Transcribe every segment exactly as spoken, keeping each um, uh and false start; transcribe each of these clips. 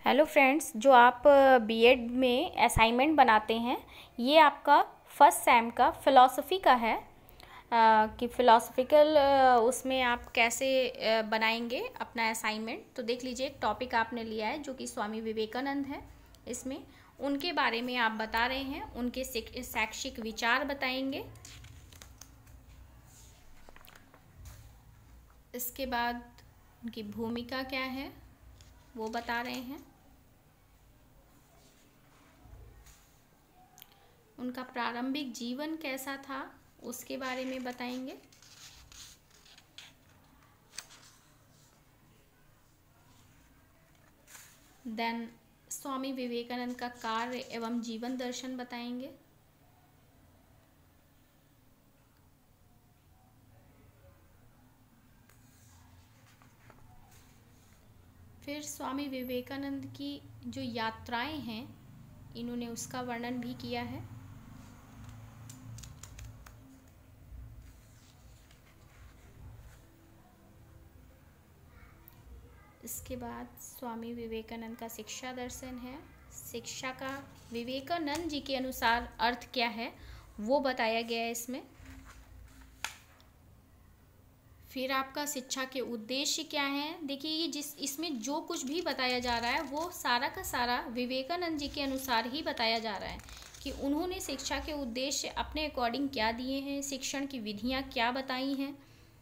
Hello friends, जो आप BEd में असाइनमेंट बनाते हैं ये आपका फर्स्ट सेम का फ़िलॉसफ़ी का है आ, कि फ़िलॉसफ़िकल उसमें आप कैसे आ, बनाएंगे अपना असाइनमेंट। तो देख लीजिए, एक टॉपिक आपने लिया है जो कि स्वामी विवेकानंद है। इसमें उनके बारे में आप बता रहे हैं, उनके शैक्षिक विचार बताएंगे। इसके बाद उनकी भूमिका क्या है वो बता रहे हैं। उनका प्रारंभिक जीवन कैसा था उसके बारे में बताएंगे। देन स्वामी विवेकानंद का कार्य एवं जीवन दर्शन बताएंगे। फिर स्वामी विवेकानंद की जो यात्राएं हैं इन्होंने उसका वर्णन भी किया है। इसके बाद स्वामी विवेकानंद का शिक्षा दर्शन है। शिक्षा का विवेकानंद जी के अनुसार अर्थ क्या है वो बताया गया है इसमें। फिर आपका शिक्षा के उद्देश्य क्या हैं। देखिए, ये जिस इसमें जो कुछ भी बताया जा रहा है वो सारा का सारा विवेकानंद जी के अनुसार ही बताया जा रहा है कि उन्होंने शिक्षा के उद्देश्य अपने अकॉर्डिंग क्या दिए हैं, शिक्षण की विधियां क्या बताई हैं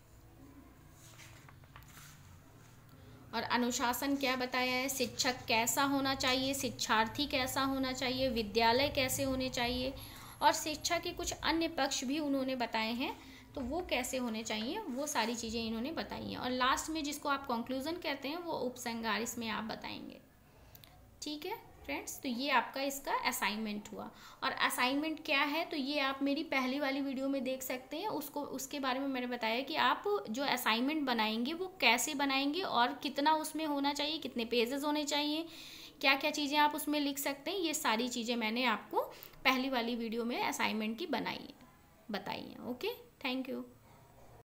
और अनुशासन क्या बताया है, शिक्षक कैसा होना चाहिए, शिक्षार्थी कैसा होना चाहिए, विद्यालय कैसे होने चाहिए और शिक्षा के कुछ अन्य पक्ष भी उन्होंने बताए हैं तो वो कैसे होने चाहिए, वो सारी चीज़ें इन्होंने बताई हैं। और लास्ट में जिसको आप कंक्लूजन कहते हैं वो उपसंहार इसमें आप बताएंगे। ठीक है फ्रेंड्स, तो ये आपका इसका असाइनमेंट हुआ। और असाइनमेंट क्या है तो ये आप मेरी पहली वाली वीडियो में देख सकते हैं। उसको उसके बारे में मैंने बताया कि आप जो असाइनमेंट बनाएंगे वो कैसे बनाएंगे और कितना उसमें होना चाहिए, कितने पेजेस होने चाहिए, क्या क्या चीज़ें आप उसमें लिख सकते हैं, ये सारी चीज़ें मैंने आपको पहली वाली वीडियो में असाइनमेंट की बनाई है बताई हैं। Okay, thank you.